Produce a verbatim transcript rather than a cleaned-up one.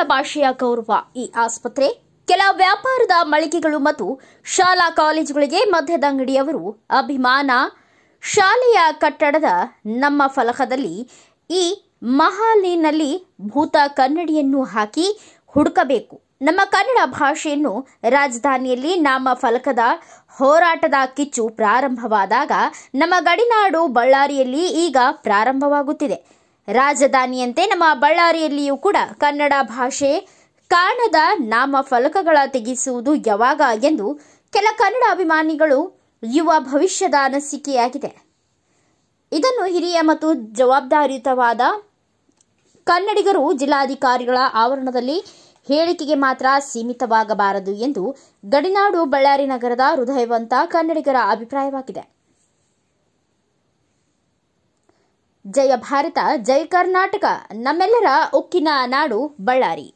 ಭಾಷೆಯ ಗೌರವ ಈ ಆಸ್ಪತ್ರೆ ಕೆಲ ವ್ಯಾಪಾರದ ಮಳಿಗೆಗಳು ಮತ್ತು ಶಾಲಾ ಕಾಲೇಜುಗಳಿಗೆ ಮದ್ಯದಂಗಡಿಯವರು ಅಭಿಮಾನ ಶಾಲೆಯ ಕಟ್ಟಡದ ನಮ್ಮ ಫಲಕದಲ್ಲಿ ಈ ಮಹಲಿನಲ್ಲಿ ಭೂತ ಕನ್ನಡಿಯನ್ನು ಹಾಕಿ ಹುಡುಕಬೇಕು. ನಮ್ಮ ಕನ್ನಡ ಭಾಷೆಯನ್ನು ರಾಜಧಾನಿಯಲ್ಲಿ ನಾಮ ಫಲಕದ ಹೋರಾಟದ ಕಿಚ್ಚು ಪ್ರಾರಂಭವಾದಾಗ ನಮ್ಮ ಗಡಿನಾಡು ಬಳ್ಳಾರಿಯಲ್ಲಿ ಈಗ ಪ್ರಾರಂಭವಾಗುತ್ತಿದೆ. ರಾಜಧಾನಿಯಂತೆ ನಮ್ಮ ಬಳ್ಳಾರಿಯಲ್ಲಿಯೂ ಕೂಡ ಕನ್ನಡ ಭಾಷೆ ಕಾಣದ ನಾಮ ಫಲಕಗಳ ತೆಗೆಸುವುದು ಯಾವಾಗ ಎಂದು ಕೆಲ ಕನ್ನಡ ಅಭಿಮಾನಿಗಳು ಯುವ ಭವಿಷ್ಯದ ಅನಿಸಿಕೆಯಾಗಿದೆ. ಇದನ್ನು ಹಿರಿಯ ಮತ್ತು ಜವಾಬ್ದಾರಿಯುತವಾದ ಕನ್ನಡಿಗರು ಜಿಲ್ಲಾಧಿಕಾರಿಗಳ ಆವರಣದಲ್ಲಿ ಹೇಳಿಕೆಗೆ ಮಾತ್ರ ಸೀಮಿತವಾಗಬಾರದು ಎಂದು ಗಡಿನಾಡು ಬಳ್ಳಾರಿ ನಗರದ ಹೃದಯವಂತ ಕನ್ನಡಿಗರ ಅಭಿಪ್ರಾಯವಾಗಿದೆ. ಜಯ ಭಾರತ, ಜಯ ಕರ್ನಾಟಕ, ನಮ್ಮೆಲ್ಲರ ಉಕ್ಕಿನ ನಾಡು ಬಳ್ಳಾರಿ.